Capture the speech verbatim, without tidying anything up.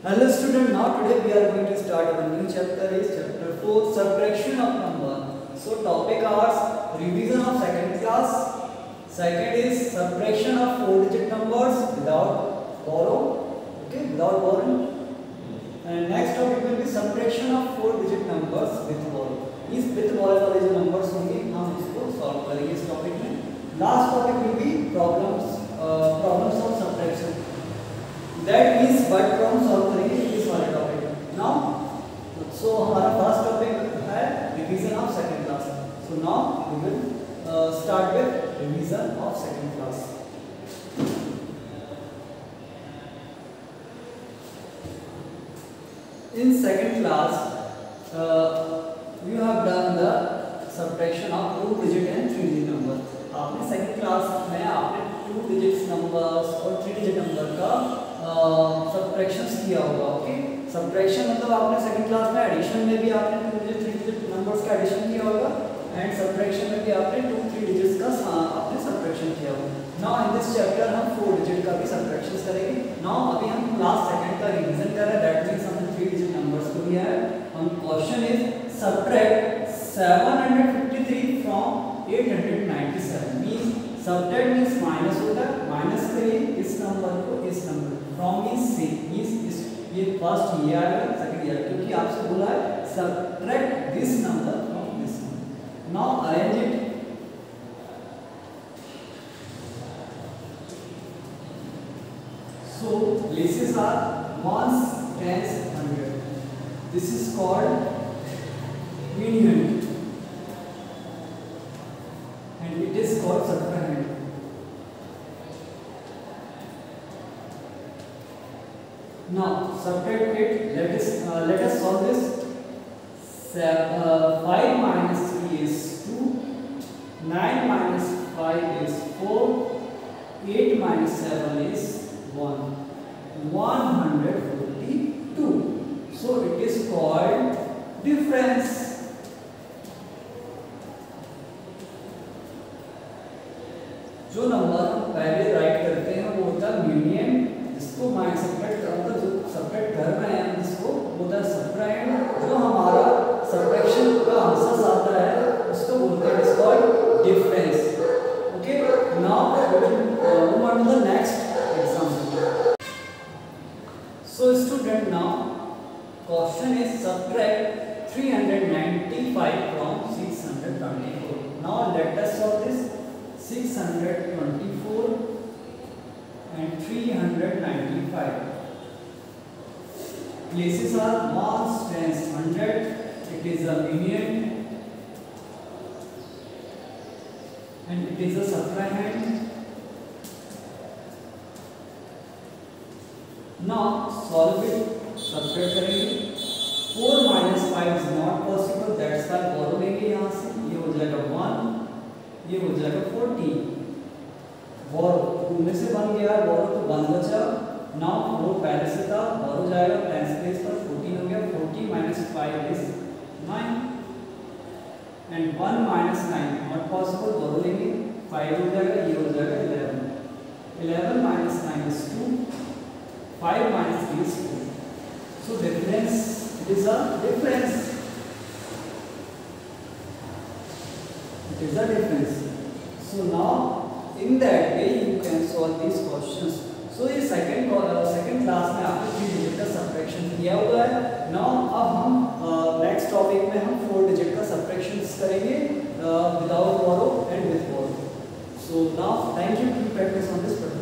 Hello student, now today we are going to start our new chapter is chapter four, subtraction of number. So topic are revision of second class. Second is subtraction of four digit numbers without borrow, okay, without borrowing. And next topic will be subtraction of four digit numbers with borrow. इस with borrow वाले जो numbers होंगे हम इसको solve करेंगे इस topic में. Last topic will be problems, uh, problems of subtraction. That is but from solve करेंगे इस वाले टॉपिक में. Now, so हमारा फर्स्ट टॉपिक है revision of second class. So now we will uh, start with revision of second class. In second class, uh, you have done the subtraction of two digit and three digit number. आपने second class में आपने two digit numbers और three digit number का subtractions uh, किया होगा. Okay, subtraction मतलब आपने second class में एडिशन में भी आपने two digit three digit numbers का एडिशन किया होगा एंड सब्ट्रैक्शन में भी आपने टू थ्री डिजिट्स का आपने सब्ट्रैक्शन किया होगा. नाउ इन दिस चैप्टर हम फोर डिजिट का भी सब्ट्रैक्शंस करेंगे. नाउ अभी हम क्लास सेकंड का रिवीजन कर रहे हैं. दैट मींस हमने थ्री डिजिट नंबर्स को लिया है. हम question is subtract seven hundred fifty three from eight hundred ninety seven. Means subtract means minus होता है, माइनस करिए इस नंबर को इस नंबर फ्रॉम मींस से मींस इस ये फर्स्ट ये आएगा सेकंड ये, क्योंकि आपसे बोला है subtract this number from this number. Now arrange it. So places are ones, tens, hundred. This is called union and it is called subtrahend. Now subtract it. Let us uh, let us solve this. Seven, uh, five minus three is two. Nine minus five is four. Eight minus seven is one. One hundred forty-two. So it is called difference. जो number हम पहले right करते हैं वो होता है union, जिसको minus subtract मतलब जो सब्ट्रैक्ट कर रहे हैं जिसको होता है सब्ट्रैक्ट. जो हमारा सब्ट्रैक्शन का आंसर आता है उसको बोलते हैं it's called difference. Okay, now we will move on to the next example. So student, now question is subtract three hundred ninety-five from six hundred twenty-four. Now let us solve this. six hundred twenty-four and three hundred ninety-five. Places are ones, tens, hundred. It is a million and it is a subtrahend. Now solve it. Subtract करेंगे. four minus five is not possible. That's why borrow लेंगे यहाँ से. ये हो जाएगा one. ये हो जाएगा फोर्टीन. बोरो टू में से बन गया, बोरो तो वन बचा. नाउ वो पहले से था, बोरो जाएगा टेंस प्लेस पर, फोर्टीन हो गया. Fourteen minus five is nine and one minus nine not possible. Borrow लेंगे, फाइव हो जाएगा, ये हो जाएगा eleven. Eleven minus nine is two. Five minus three is two. So difference is a difference. It is a difference. So now in that way you can solve these questions. So ये second second class में आपने three digit का subtraction किया हुआ है. Now अब हम next topic में हम four digit का subtractions करेंगे uh, without borrow and with borrow. So now thank you. Keep practice on this.